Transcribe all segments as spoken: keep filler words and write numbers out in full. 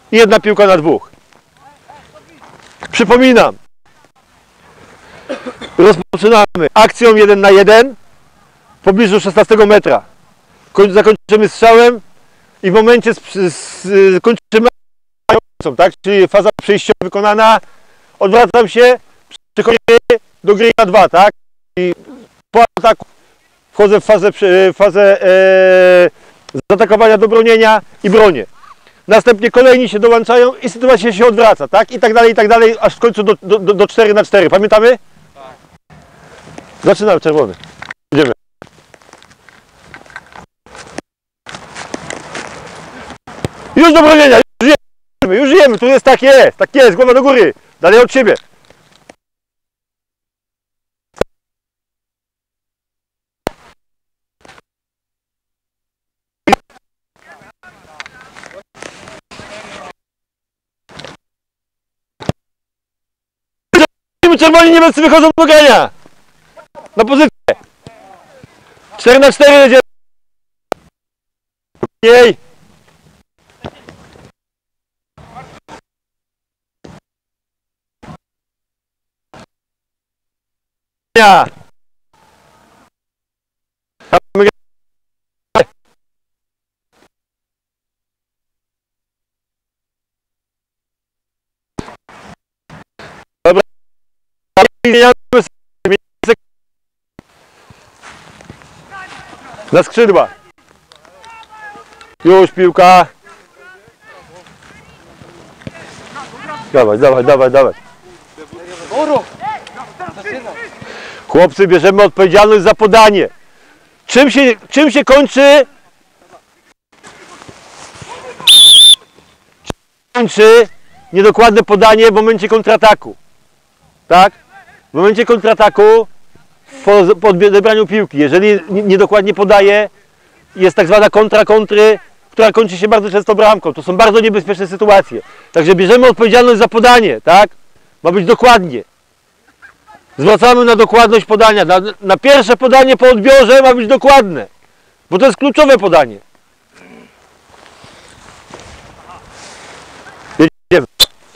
i jedna piłka na dwóch. Przypominam, rozpoczynamy akcją jeden na jeden w pobliżu szesnastego metra. Zakończymy strzałem i w momencie kończymy, tak? Czyli faza przejściowa wykonana, odwracam się, przechodzę do gry na dwa, tak? I po ataku wchodzę w fazę, w fazę e, zaatakowania do bronienia i bronię. Następnie kolejni się dołączają i sytuacja się odwraca, tak? I tak dalej, i tak dalej, aż w końcu do, do, do cztery na cztery. Pamiętamy? Tak. Zaczynamy, czerwony. Idziemy. Już do bronienia, już żyjemy, już żyjemy, tu jest tak jest, tak jest, głowa do góry, dalej od siebie. Czerwoni niebiescy wychodzą do grania. Na pozycję. cztery na cztery jedziemy. Jej. Dobra. Na skrzydła. Już piłka. Dawaj, dawaj, dawaj, dawaj. Chłopcy, bierzemy odpowiedzialność za podanie. Czym się, czym się kończy? Kończy niedokładne podanie w momencie kontrataku. Tak? W momencie kontrataku po, po odebraniu piłki, jeżeli niedokładnie podaje, jest tak zwana kontra kontry, która kończy się bardzo często bramką. To są bardzo niebezpieczne sytuacje. Także bierzemy odpowiedzialność za podanie, tak? Ma być dokładnie. Zwracamy na dokładność podania. Na, na pierwsze podanie po odbiorze ma być dokładne, bo to jest kluczowe podanie. Jedziemy.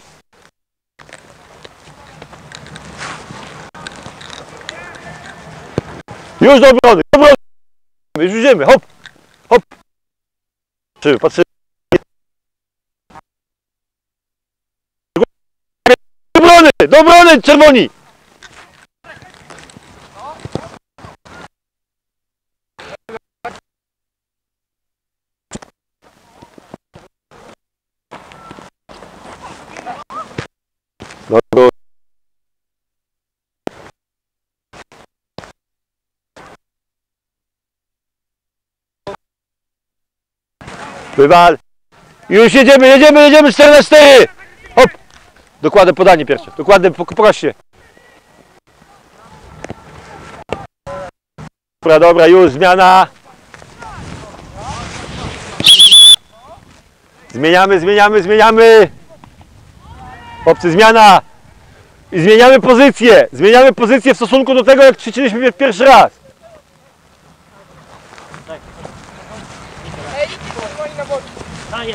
Już do obrony, do obrony. Już idziemy, hop, hop. Patrzymy, patrzymy. Do obrony, do obrony, czerwoni. Dobra. Wywal. Już jedziemy, jedziemy, jedziemy, cztery na cztery. Hop. Dokładne podanie pierwsze. Dokładne, pokaż się. Dobra, dobra, już zmiana. Zmieniamy, zmieniamy, zmieniamy. Chłopcy, zmiana. I zmieniamy pozycję. Zmieniamy pozycję w stosunku do tego, jak ćwiczyliśmy pierwszy raz.